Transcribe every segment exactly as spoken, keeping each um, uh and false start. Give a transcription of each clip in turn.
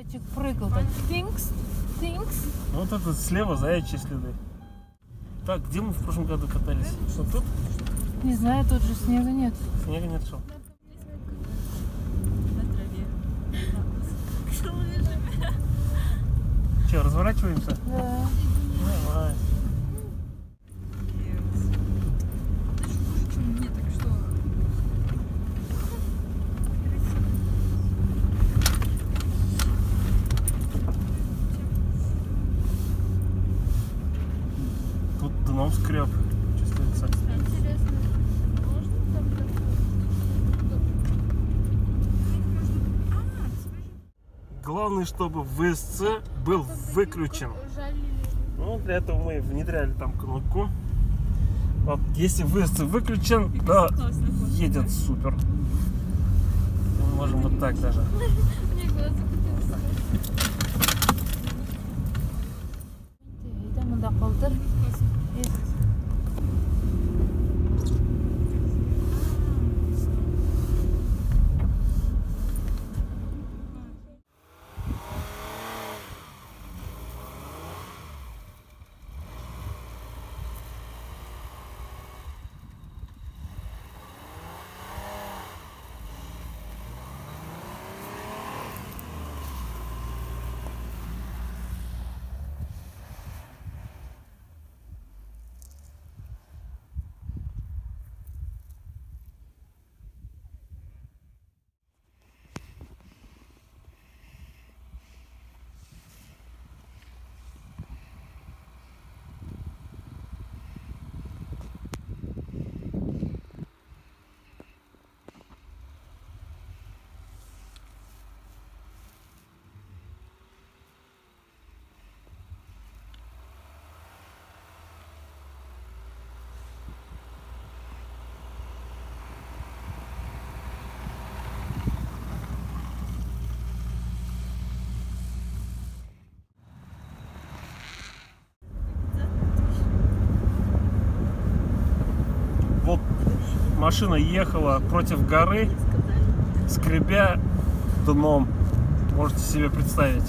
Зайчик прыгал так. Тинкс, тинкс. Вот это слева заячьи следы. Так, где мы в прошлом году катались? Вот тут? Не знаю, тут же снега нет. Снега нет, что? На траве. Че, разворачиваемся? Да. Давай. Нет, так что? Тут дном скреб чувствуется. Интересно, можно там как-то? Главное, чтобы ВСЦ был выключен. Ну, для этого мы внедряли там кнопку. Вот, если ВСЦ выключен, да, едет супер. Мы можем вот так даже. Мне глаза закрутились. Там мында калдыр. Вот машина ехала против горы, скребя дном. Можете себе представить.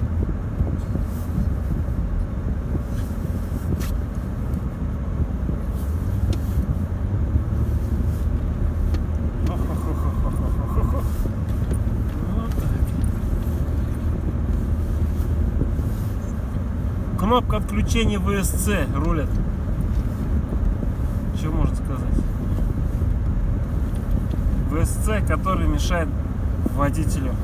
Кнопка отключения ВСЦ рулит. Что можно сказать? ВСЦ, который мешает водителю.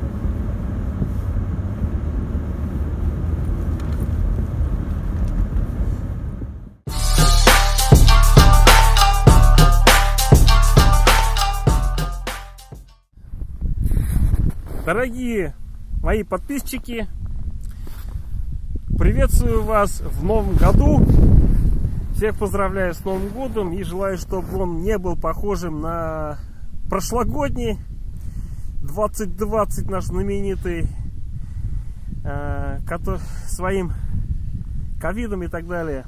Дорогие мои подписчики, приветствую вас в новом году. Всех поздравляю с Новым годом и желаю, чтобы он не был похожим на прошлогодний двадцать двадцать, наш знаменитый, э, который, своим ковидом и так далее.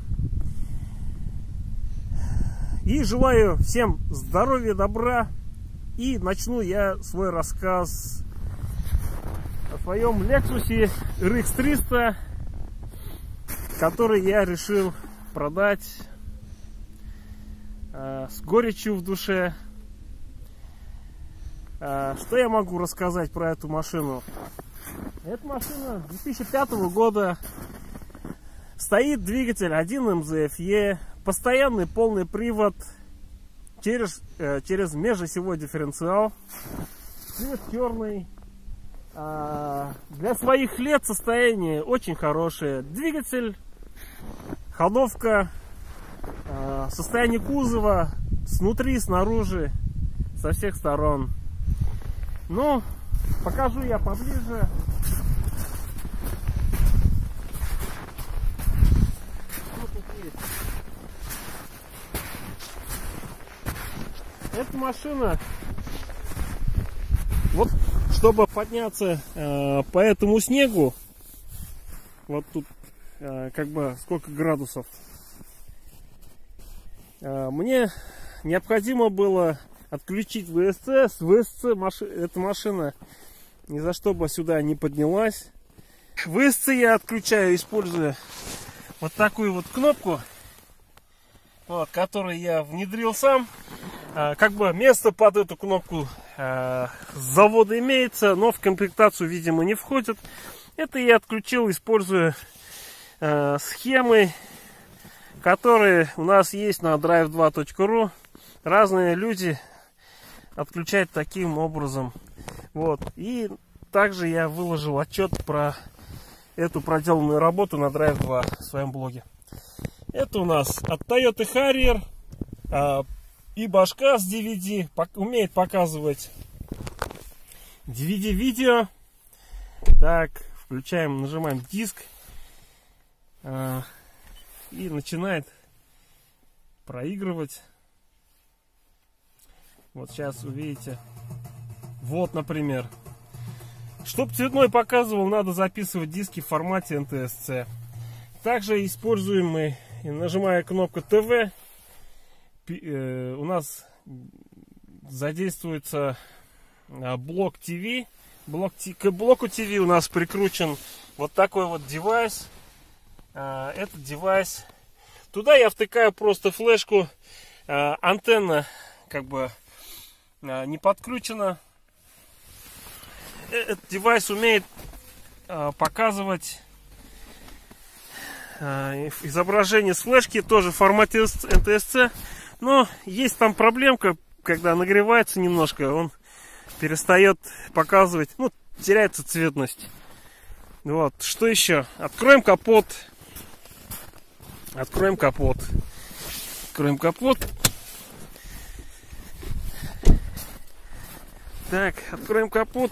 И желаю всем здоровья, добра. И начну я свой рассказ о своем Lexus эр икс триста, который я решил продать э, с горечью в душе. Э, что я могу рассказать про эту машину? Эта машина две тысячи пятого года. Стоит двигатель один эм зэ эф и, постоянный полный привод через, э, через межосевой дифференциал. Цвет черный. Э, для своих лет состояние очень хорошее. Двигатель, ходовка, э, состояние кузова снутри, снаружи, со всех сторон. Ну, покажу я поближе. Что тут есть? Эта машина, вот, чтобы подняться э, по этому снегу, вот тут как бы сколько градусов, мне необходимо было отключить ВСЦ. С ВСЦ маши... эта машина ни за что бы сюда не поднялась. В ИСЦ я отключаю, используя вот такую вот кнопку, вот, которую я внедрил сам. А, как бы место под эту кнопку а, с завода имеется, но в комплектацию, видимо, не входит. Это я отключил, используя а, схемы, которые у нас есть на драйв два точка ру. Разные люди отключают таким образом. Вот. И также я выложил отчет про эту проделанную работу на драйв два в своем блоге. Это у нас от Toyota Harrier. А, и башка с ди ви ди. Умеет показывать ди ви ди видео. Так, включаем, нажимаем диск. А, и начинает проигрывать. Вот сейчас увидите. Вот, например. Чтобы цветной показывал, надо записывать диски в формате эн ти эс си. Также используем мы, нажимая кнопку ТВ, э, у нас задействуется блок ТВ. Блок, к блоку ТВ у нас прикручен вот такой вот девайс. Э, этот девайс. Туда я втыкаю просто флешку. Э, антенна как бы э, не подключена. Этот девайс умеет э, показывать э, изображение с флешки, тоже в формате эн ти эс си. Но есть там проблемка, когда нагревается немножко, он перестает показывать, ну, теряется цветность. Вот, что еще? Откроем капот. Откроем капот. Откроем капот. Так, откроем капот.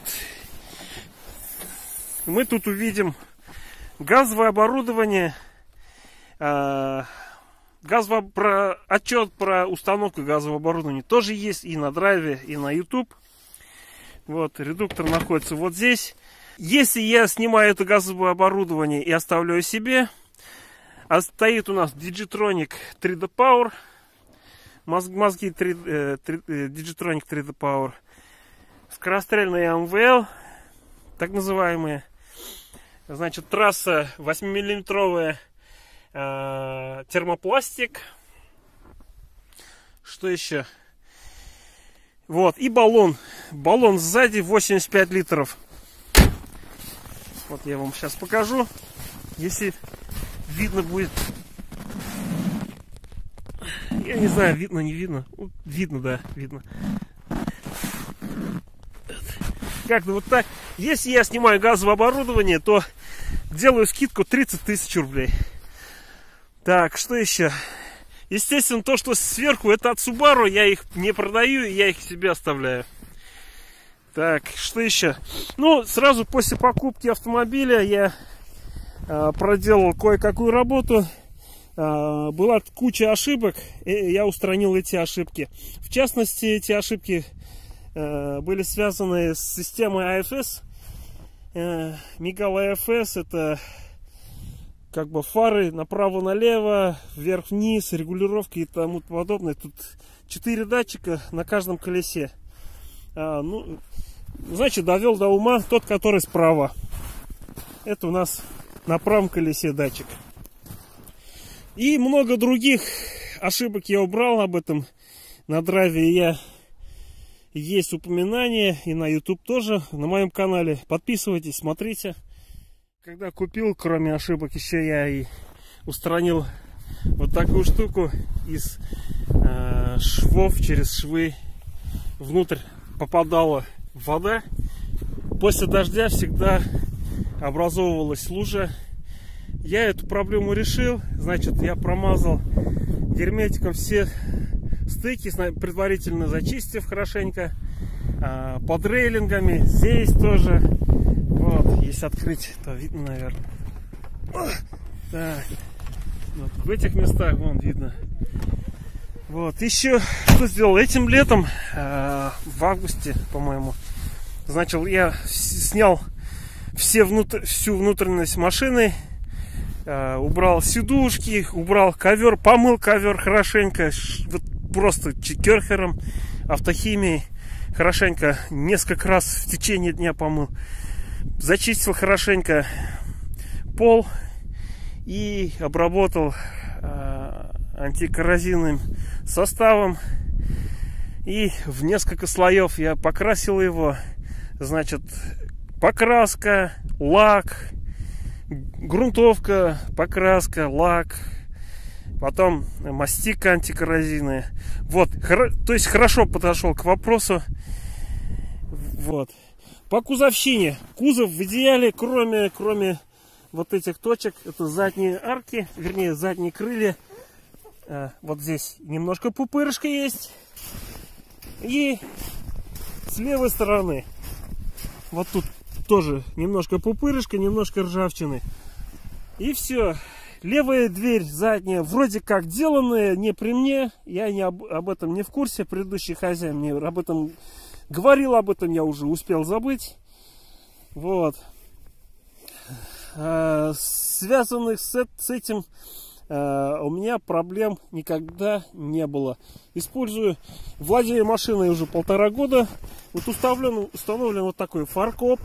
Мы тут увидим газовое оборудование, э, газово, про, отчет про установку газового оборудования тоже есть и на драйве, и на YouTube. Вот, редуктор находится вот здесь. Если я снимаю это газовое оборудование и оставляю себе, а стоит у нас Digitronic три дэ Power, мозги три, э, три, э, Digitronic три дэ Power, скорострельные эм вэ эл, так называемые. Значит, трасса восьмимиллиметровая, э, термопластик. Что еще? Вот, и баллон. Баллон сзади восемьдесят пять литров. Вот я вам сейчас покажу. Если видно будет. Я не знаю, видно, не видно. Видно, да, видно. Как-то вот так. Если я снимаю газовое оборудование, то делаю скидку тридцать тысяч рублей. Так, что еще? Естественно, то, что сверху, это от Subaru. Я их не продаю, я их себе оставляю. Так, что еще? Ну, сразу после покупки автомобиля я э, проделал кое-какую работу. Э, была куча ошибок, и я устранил эти ошибки. В частности, эти ошибки были связаны с системой эй эф эс. Мигал эй эф эс — это как бы фары направо-налево, вверх-вниз, регулировки и тому подобное. Тут четыре датчика на каждом колесе. А, ну, значит, довел до ума тот, который справа. Это у нас на правом колесе датчик. И много других ошибок я убрал, об этом на драйве я есть упоминания, и на YouTube тоже, на моем канале. Подписывайтесь, смотрите. Когда купил, кроме ошибок, еще я и устранил вот такую штуку. Из э, швов, через швы внутрь попадала вода. После дождя всегда образовывалась лужа. Я эту проблему решил. Значит, я промазал герметиком все стыки, предварительно зачистив хорошенько, под рейлингами, здесь тоже. Вот, если открыть, то видно, наверное. Так. Вот, в этих местах вон видно. Вот, еще что сделал этим летом, в августе, по-моему. Значит, я снял все внутр... всю внутренность машины, убрал сидушки, убрал ковер, помыл ковер хорошенько, вот просто керхером, автохимией. хорошенько, несколько раз в течение дня помыл. Зачистил хорошенько пол и обработал э, антикоррозийным составом. И в несколько слоев я покрасил его. Значит, покраска, лак, грунтовка, покраска, лак, потом мастика антикоррозийная. Вот, то есть хорошо подошел к вопросу. Вот. По кузовщине. Кузов в идеале, кроме, кроме вот этих точек, это задние арки, вернее задние крылья. Вот здесь немножко пупырышка есть. И с левой стороны вот тут тоже немножко пупырышка, немножко ржавчины. И все. Левая дверь задняя вроде как деланная, не при мне. Я не об, об этом не в курсе. Предыдущий хозяин мне об этом говорил, об этом я уже успел забыть. Вот. А, связанных с, с этим а, у меня проблем никогда не было. Использую, владею машиной уже полтора года. Вот установлен, установлен вот такой фаркоп.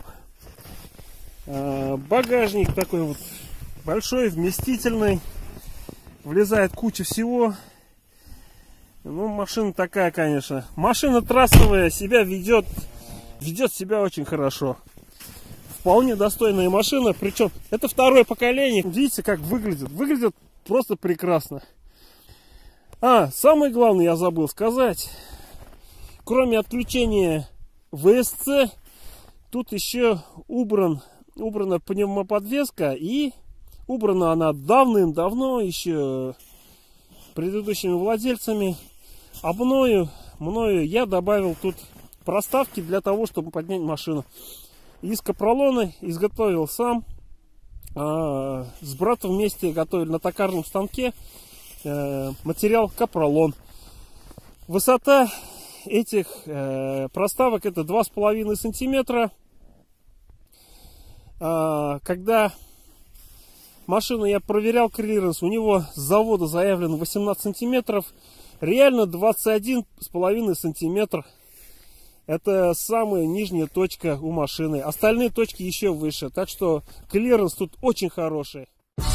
А, багажник такой вот большой, вместительный. Влезает куча всего. Ну, машина такая, конечно. Машина трассовая, себя ведет, ведет себя очень хорошо. Вполне достойная машина. Причем это второе поколение. Видите, как выглядит? Выглядит просто прекрасно. А, самое главное я забыл сказать. Кроме отключения вэ эс цэ, тут еще убран, убрана пневмоподвеска. И убрана она давным-давно, еще предыдущими владельцами. А мною, мною я добавил тут проставки для того, чтобы поднять машину. Из капролона изготовил сам. А, с братом вместе готовили на токарном станке э, материал капролон. Высота этих э, проставок это два с половиной сантиметра. А, когда машину я проверял клиренс, у него с завода заявлено восемнадцать сантиметров. Реально двадцать один с половиной сантиметр. Это самая нижняя точка у машины. Остальные точки еще выше. Так что клиренс тут очень хороший.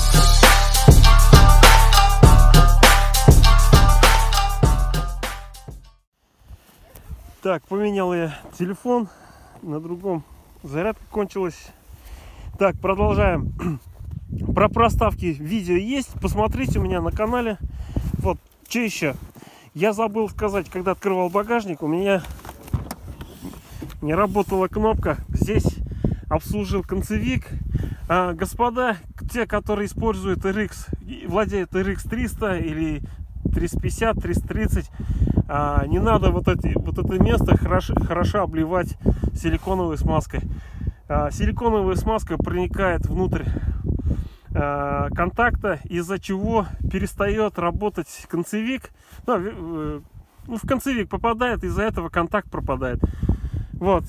Так, поменял я телефон. На другом зарядка кончилась. Так, продолжаем. Про проставки видео есть. Посмотрите у меня на канале. Вот, что еще? Я забыл сказать, когда открывал багажник, у меня не работала кнопка. Здесь обслужил концевик. А, господа, те, которые используют эр икс, владеют эр икс триста или триста пятьдесят, триста тридцать, а, не надо вот, эти, вот это место хорошо, хорошо обливать силиконовой смазкой. А, силиконовая смазка проникает внутрь а, контакта, из-за чего перестает работать концевик. Ну, ну, в концевик попадает, из-за этого контакт пропадает. Вот.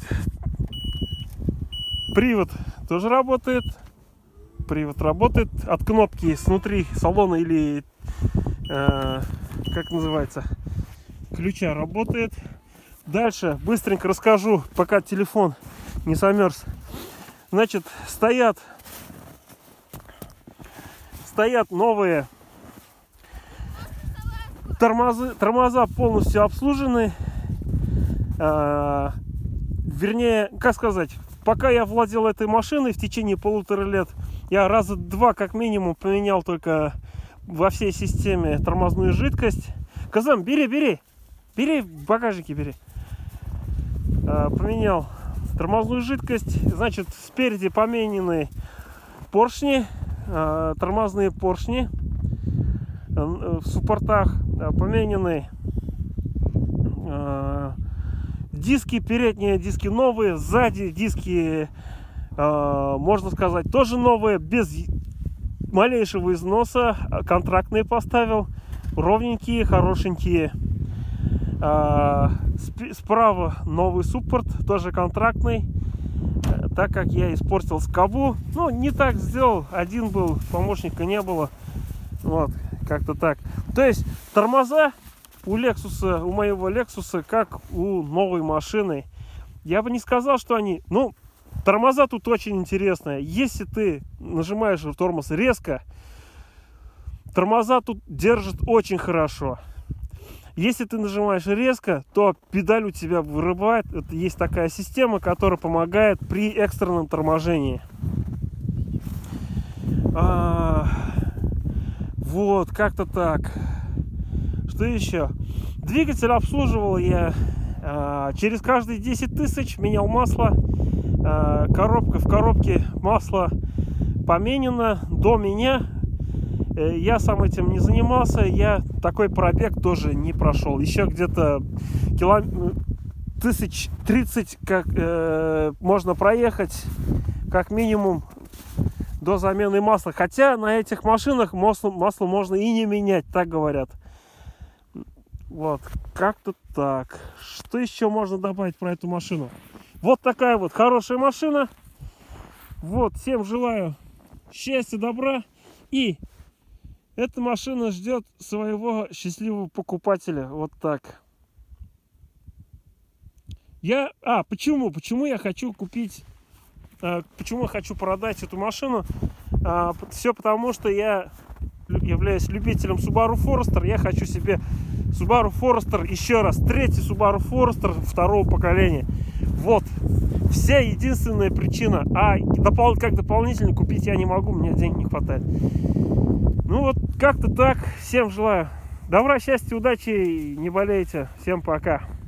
Привод тоже работает. Привод работает от кнопки снутри салона или э, как называется, ключа работает. Дальше быстренько расскажу, пока телефон не замерз. Значит, стоят стоят новые тормозы, тормоза полностью обслужены. Э, вернее, как сказать, пока я владел этой машиной в течение полутора лет, я раза два как минимум поменял только во всей системе тормозную жидкость. Казам, бери, бери, бери, в багажнике бери. А, поменял тормозную жидкость. Значит, спереди поменены поршни, а, тормозные поршни а, в суппортах, а, поменены а, диски, передние диски новые, сзади диски, э, можно сказать, тоже новые, без малейшего износа, контрактные поставил, ровненькие, хорошенькие. Э, справа новый суппорт, тоже контрактный, э, так как я испортил скобу. Ну, не так сделал, один был, помощника не было. Вот, как-то так. То есть тормоза у Lexus, у моего Lexus, как у новой машины. Я бы не сказал, что они... Ну, тормоза тут очень интересные. Если ты нажимаешь тормоз резко, тормоза тут держат очень хорошо. Если ты нажимаешь резко, то педаль у тебя вырывает. Это есть такая система, которая помогает при экстренном торможении. А, вот, как-то так. Что еще? Двигатель обслуживал я а, через каждые десять тысяч, менял масло. А, коробка в коробке масло поменено до меня. Я сам этим не занимался, я такой пробег тоже не прошел. Еще где-то километр тысяч тридцать как э, можно проехать как минимум до замены масла. Хотя на этих машинах масло, масло можно и не менять, так говорят. Вот, как-то так. Что еще можно добавить про эту машину? Вот такая вот хорошая машина. Вот, всем желаю счастья, добра. И эта машина ждет своего счастливого покупателя. Вот так. Я... А, почему? Почему я хочу купить... А, почему я хочу продать эту машину? А, все потому, что я являюсь любителем Subaru Forester. Я хочу себе Subaru Forester еще раз. Третий Subaru Forester второго поколения. Вот. Вся единственная причина. А допол... как дополнительно купить я не могу. У меня денег не хватает. Ну вот, как-то так. Всем желаю добра, счастья, удачи. Не болейте. Всем пока.